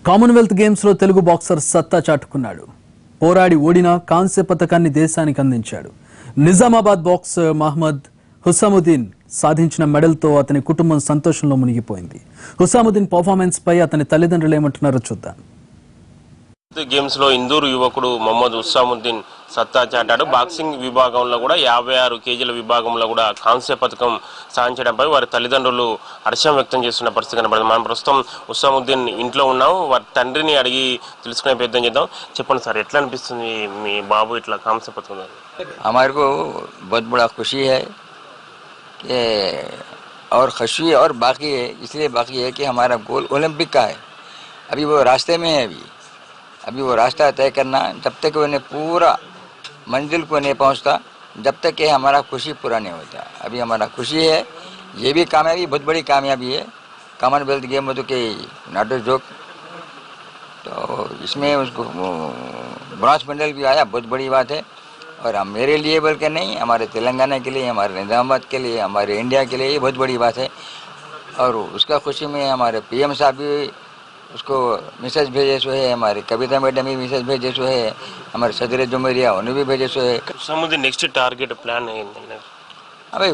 Commonwealth games లో Telugu boxer సత్తా చాటుకున్నాడు. పోరాడి ఓడిన కాంస్య పతకాన్ని దేశానికి అందించాడు. నిజామాబాద్ బాక్సర్ మహమ్మద్ హుస్సముద్దీన్ సాధించిన మెడల్తో అతని కుటుంబం సంతోషంలో మునిగిపోయింది. హుస్సముద్దీన్ పర్ఫార్మెన్స్ పై అతని తల్లిదండ్రులు ఏమంటున్నారో చూద్దాం. గేమ్స్ లో ఇందూరు యువకుడు మహమ్మద్ హుస్సముద్దీన్ సత్తా చాటాడు. బాక్సింగ్ విభాగంలో కూడా 56 కేజీల విభాగంలో కూడా కాంస్య పథకం సాధించడంపై వారి తల్లిదండ్రులు హర్షం వ్యక్తం చేస్తున్న పరిస్థితి కనబడుతుంది. మనం ప్రస్తుతం హుస్సముద్దీన్ ఇంట్లో ఉన్నాం. వారి తండ్రిని అడిగి తెలుసుకునే ప్రయత్నం చేద్దాం. చెప్పండి సార్, ఎట్లా అనిపిస్తుంది మీ బాబు ఇట్లా కాంస్య పథకం? हमारे को बहुत बड़ा खुशी है कि और खुशी और बाकी है, इसलिए बाकी है कि हमारा गोल ओलंपिक का है. अभी वो रास्ते में है. अभी वो रास्ता तय करना, जब तक उन्हें पूरा मंजिल को नहीं पहुंचता, जब तक कि हमारा खुशी पूरा नहीं होता. अभी हमारा खुशी है, ये भी कामयाबी बहुत बड़ी कामयाबी है. कॉमनवेल्थ गेम में तो कि नॉट अ जोक, तो इसमें उसको ब्रॉन्ज मेडल भी आया, बहुत बड़ी बात है. और हम मेरे लिए बोल के नहीं, हमारे तेलंगाना के लिए, हमारे निजामाबाद के लिए, हमारे इंडिया के लिए ये बहुत बड़ी बात है. और उसका खुशी में हमारे पीएम साहब भी उसको मैसेज भेजे सो है, हमारे कविता मैडम भी मैसेज भेजे सो है, हमारे सदर जुमेरिया उन्हें भी भेजे सो है. హుస్సముద్దీన్ నెక్స్ట్ టార్గెట్ ప్లాన్ ఏంటంటే అవి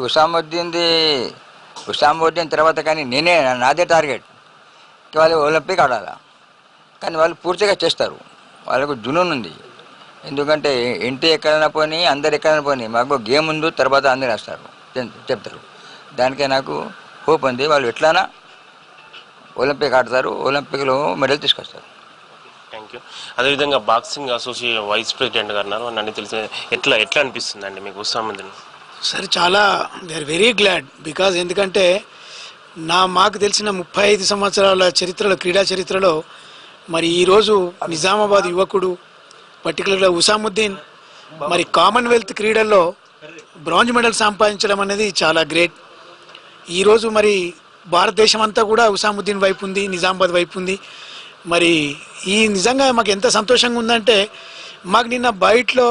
హుస్సముద్దీన్ తర్వాత కానీ నాదే టార్గెట్ కి వాళ్ళు ఒలింపిక్ ఆడాలా. కానీ వాళ్ళు పూర్తిగా చేస్తారు, వాళ్ళకు జునూన్ ఉంది. ఎందుకంటే ఇంటి ఎక్కడైనా పోనీ, అందరు ఎక్కడైనా పోనీ, మాకు గేమ్ ఉంది, తర్వాత అందరు వేస్తారు చెప్తారు. దానికే నాకు హోప్ ఉంది, వాళ్ళు ఎట్లానా ఒలింపిక్ ఆడతారు, ఒలింపిక్లో మెడల్ తీసుకొస్తారు. Thank you. అదేవిధంగా బాక్సింగ్ అసోసియేషన్ వైస్ ప్రెసిడెంట్ గారు ఉన్నారు, నన్ను తెలిసి ఎట్లా అనిపిస్తుంది అండి మీకు హుస్సముద్దీన్? సరే, చాలా వీఆర్ వెరీ గ్లాడ్ బికాజ్ ఎందుకంటే మాకు తెలిసిన 35 సంవత్సరాల చరిత్రలో, క్రీడా చరిత్రలో మరి ఈరోజు నిజామాబాద్ యువకుడు పర్టికులర్గా హుస్సముద్దీన్ మరి కామన్వెల్త్ క్రీడల్లో బ్రాంజ్ మెడల్ సంపాదించడం అనేది చాలా గ్రేట్. ఈరోజు మరి భారతదేశం అంతా కూడా హుస్సముద్దీన్ వైపు ఉంది, నిజామాబాద్ వైపు ఉంది. మరి ఈ నిజంగా మాకు ఎంత సంతోషంగా ఉందంటే, మాకు నిన్న బయటలో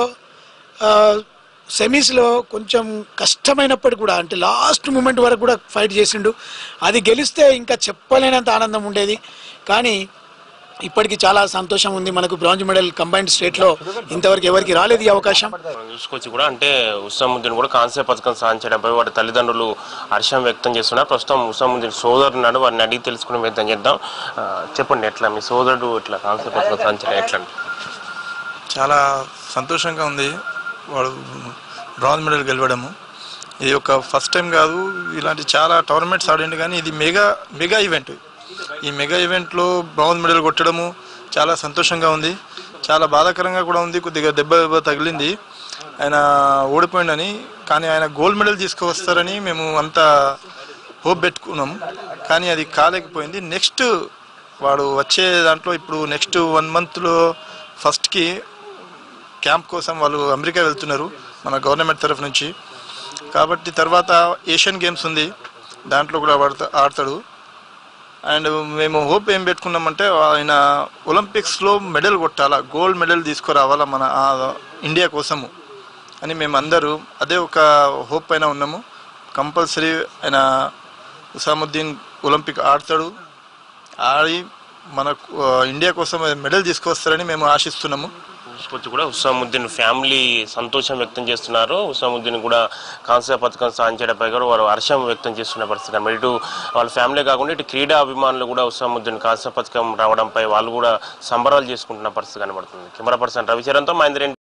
సెమీస్లో కొంచెం కష్టమైనప్పటికీ కూడా, అంటే లాస్ట్ మూమెంట్ వరకు కూడా ఫైట్ చేసిండు. అది గెలిస్తే ఇంకా చెప్పలేనంత ఆనందం ఉండేది. కానీ ఇప్పటికి చాలా సంతోషం ఉంది. మనకు బ్రాంజ్ మెడల్ కంబైన్డ్ స్టేట్లో ఇంతవరకు ఎవరికి రాలేదు ఈ అవకాశం. చూసుకోవచ్చు కూడా, అంటే హుస్సముద్దీన్ కూడా కాంస్య పథకం సాధించడంపై వారి తల్లిదండ్రులు హర్షం వ్యక్తం చేస్తున్నారు. ప్రస్తుతం హుస్సముద్దీన్ సోదరుడు ఉన్నాడు, వారిని అడిగి తెలుసుకునే ప్రయత్నం చేద్దాం. చెప్పండి, ఎట్లా మీ సోదరుడు ఇట్లా కాంస్య పథకం సాధించడం ఎట్లా? చాలా సంతోషంగా ఉంది వాడు బ్రాంజ్ మెడల్ గెలవడము. ఇది ఒక ఫస్ట్ టైం కాదు, ఇలాంటి చాలా టోర్నమెంట్స్ ఆడిండు, కానీ ఇది మెగా ఈవెంట్. ఈ మెగా ఈవెంట్లో బ్రాంజ్ మెడల్ కొట్టడము చాలా సంతోషంగా ఉంది. చాలా బాధాకరంగా కూడా ఉంది, కొద్దిగా దెబ్బ తగిలింది, ఆయన ఓడిపోయిండని. కానీ ఆయన గోల్డ్ మెడల్ తీసుకువస్తారని మేము అంతా హోప్ పెట్టుకున్నాము, కానీ అది కాలేకపోయింది. నెక్స్ట్ వాడు వచ్చే దాంట్లో ఇప్పుడు నెక్స్ట్ 1 మంత్లో ఫస్ట్కి క్యాంప్ కోసం వాళ్ళు అమెరికా వెళ్తున్నారు మన గవర్నమెంట్ తరఫు నుంచి. కాబట్టి తర్వాత ఏషియన్ గేమ్స్ ఉంది, దాంట్లో కూడా ఆడతాడు. అండ్ మేము హోప్ ఏం పెట్టుకున్నామంటే, ఆయన ఒలింపిక్స్లో మెడల్ కొట్టాలా, గోల్డ్ మెడల్ తీసుకురావాలా మన ఇండియా కోసము అని మేము అందరూ అదే ఒక హోప్ పైన ఉన్నాము. కంపల్సరీ ఆయన హుస్సముద్దీన్ ఒలింపిక్ ఆడతాడు, ఆడి మన ఇండియా కోసం మెడల్ తీసుకొస్తారని మేము ఆశిస్తున్నాము. చూసుకోవచ్చు కూడా, హుస్సముద్దీన్ ఫ్యామిలీ సంతోషం వ్యక్తం చేస్తున్నారు. హుస్సముద్దీన్ కూడా కాంస్య పథకం సాధించడంపై కూడా వారు హర్షం వ్యక్తం చేస్తున్న పరిస్థితి. మరి ఇటు వాళ్ళ ఫ్యామిలీ కాకుండా ఇటు క్రీడా అభిమానులు కూడా హుస్సముద్దీన్ కాంస్య పథకం రావడంపై వాళ్ళు కూడా సంబరాలు చేసుకుంటున్న పరిస్థితి కనబడుతుంది. కెమెరా పర్సన్ రవిచరణ్తో మహేంద్ర.